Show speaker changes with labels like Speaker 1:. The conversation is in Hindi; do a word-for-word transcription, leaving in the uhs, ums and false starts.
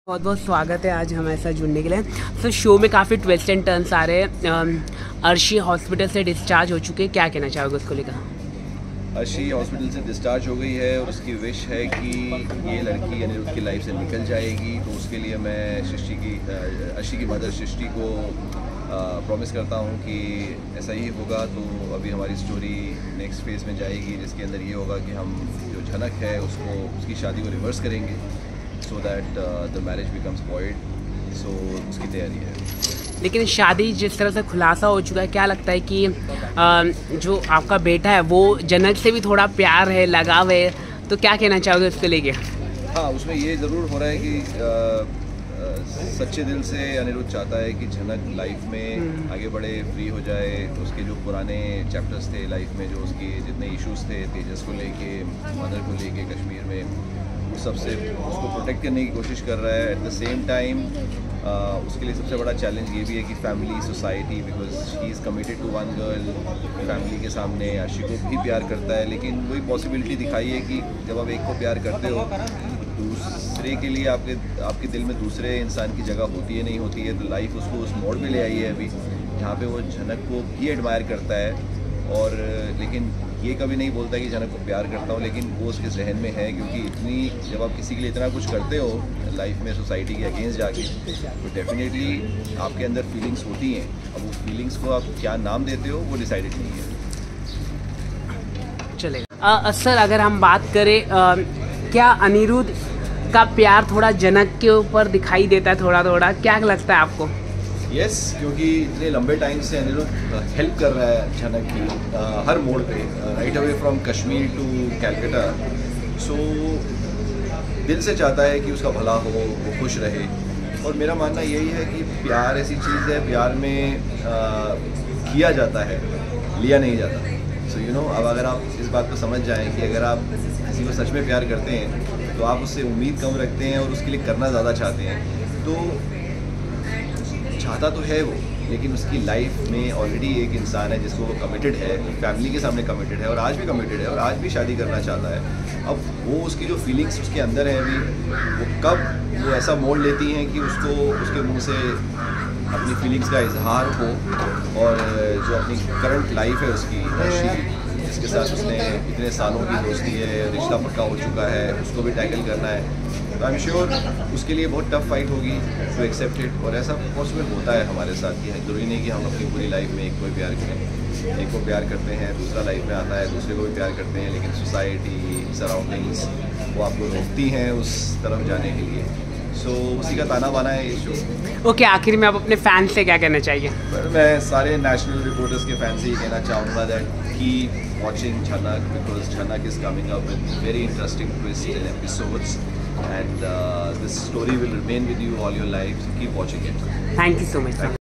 Speaker 1: बहुत बहुत स्वागत है आज हमारे साथ जुड़ने के लिए। तो शो में काफ़ी ट्विस्ट एंड टर्न्स आ रहे हैं। अर्शी हॉस्पिटल से डिस्चार्ज हो चुके हैं, क्या कहना चाहोगे उसको लेकर?
Speaker 2: अर्शी हॉस्पिटल से डिस्चार्ज हो गई है और उसकी विश है कि ये लड़की यानी उसकी लाइफ से निकल जाएगी। तो उसके लिए मैं सृष्टि की अर्शी की मदर सृष्टि को प्रॉमिस करता हूँ कि ऐसा ही होगा। तो अभी हमारी स्टोरी नेक्स्ट फेज़ में जाएगी, जिसके अंदर ये होगा कि हम जो झनक है उसको उसकी शादी को रिवर्स करेंगे so that the marriage becomes void. So उसकी तैयारी है।
Speaker 1: लेकिन शादी जिस तरह से खुलासा हो चुका है, क्या लगता है कि आ, जो आपका बेटा है वो जनक से भी थोड़ा प्यार है, लगाव है, तो क्या कहना चाहोगे उसको लेके?
Speaker 2: हाँ, उसमें ये ज़रूर हो रहा है कि आ, सच्चे दिल से अनिरुद्ध चाहता है कि झनक लाइफ में आगे बढ़े, फ्री हो जाए। उसके जो पुराने चैप्टर्स थे लाइफ में, जो उसके जितने इश्यूज थे तेजस को लेके, मदर को लेके कश्मीर में, उस सबसे उसको प्रोटेक्ट करने की कोशिश कर रहा है। एट द सेम टाइम उसके लिए सबसे बड़ा चैलेंज ये भी है कि family, society, because he is committed to one girl. Family के सामने अर्शी को भी प्यार करता है, लेकिन वही पॉसिबिलिटी दिखाई है कि जब आप एक को प्यार करते हो दूसरे के लिए आपके आपके दिल में दूसरे इंसान की जगह होती है नहीं होती है। तो लाइफ उसको उस मोड़ पे ले आई है अभी, जहाँ पे वो झनक को भी एडमायर करता है। और लेकिन ये कभी नहीं बोलता कि झनक को प्यार करता हूँ, लेकिन वो उसके जहन में है। क्योंकि इतनी जब आप किसी के लिए इतना कुछ करते हो लाइफ में सोसाइटी के अगेंस्ट जाके, तो डेफिनेटली आपके अंदर फीलिंग्स होती हैं। अब वो फीलिंग्स को आप क्या नाम देते हो वो डिसाइडेड नहीं है।
Speaker 1: चलेगा। सर, अगर हम बात करें, आ, क्या अनिरुद्ध का प्यार थोड़ा जनक के ऊपर दिखाई देता है थोड़ा थोड़ा, क्या लगता है आपको?
Speaker 2: यस yes, क्योंकि इतने लंबे टाइम से अनिरुद्ध हेल्प कर रहा है झनक की आ, हर मोड़ पे, right away from Kashmir to Calcutta. So दिल से चाहता है कि उसका भला हो, वो खुश रहे। और मेरा मानना यही है कि प्यार ऐसी चीज़ है, प्यार में आ, किया जाता है, लिया नहीं जाता। सो यू नो, अब अगर आप इस बात को समझ जाएं कि अगर आप किसी को सच में प्यार करते हैं तो आप उससे उम्मीद कम रखते हैं और उसके लिए करना ज़्यादा चाहते हैं। तो चाहता तो है वो, लेकिन उसकी लाइफ में ऑलरेडी एक इंसान है जिसको वो कमिटेड है, फैमिली के सामने कमिटेड है, और आज भी कमिटेड है, और आज भी शादी करना चाहता है। अब वो उसकी जो फीलिंग्स उसके अंदर है अभी, वो कब वो ऐसा मोड़ लेती हैं कि उसको उसके मुंह से अपनी फीलिंग्स का इजहार हो, और जो अपनी करंट लाइफ है उसकी, जिसके साथ उसने इतने सालों की दोस्ती है, रिश्ता पक्का हो चुका है, उसको भी टैकल करना है। तो आई एम श्योर उसके लिए बहुत टफ फाइट होगी टू एक्सेप्ट इट। और ऐसा पॉसिबल होता है हमारे साथ कि ज़रूरी नहीं कि हम अपनी पूरी लाइफ में एक को ही प्यार करें। एक को प्यार करते हैं, दूसरा लाइफ में आता है, दूसरे को भी प्यार करते हैं, लेकिन सोसाइटी, सराउंडिंग्स वो आपको रोकती हैं उस तरफ जाने के लिए। सो so, उसी का ताना बाना है ये शो।
Speaker 1: ओके okay, आखिर में आप अपने फैंस से क्या कहना चाहिए?
Speaker 2: पर मैं सारे नेशनल रिपोर्टर्स के फैंस से ही कहना चाहूँगा that keep watching Jhanak, because Jhanak is coming up with very interesting twists and episodes, and uh, this story will remain with you all your life. So keep watching it.
Speaker 1: Thank you so much, sir.